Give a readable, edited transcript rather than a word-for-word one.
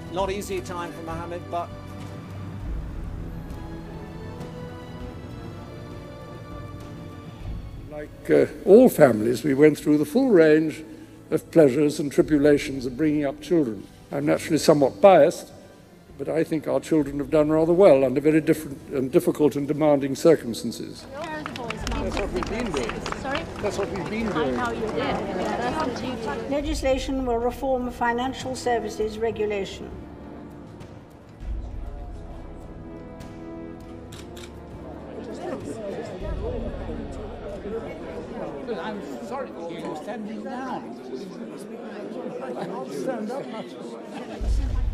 Not easy time for Mohammed, but like all families, we went through the full range of pleasures and tribulations of bringing up children. I'm naturally somewhat biased, but I think our children have done rather well under very different and difficult and demanding circumstances. That's what we've been doing. Sorry? That's what we've been doing. I know you did. Yeah, that's the duty. Legislation will reform financial services regulation. I'm sorry, you're standing down. I can't stand up much.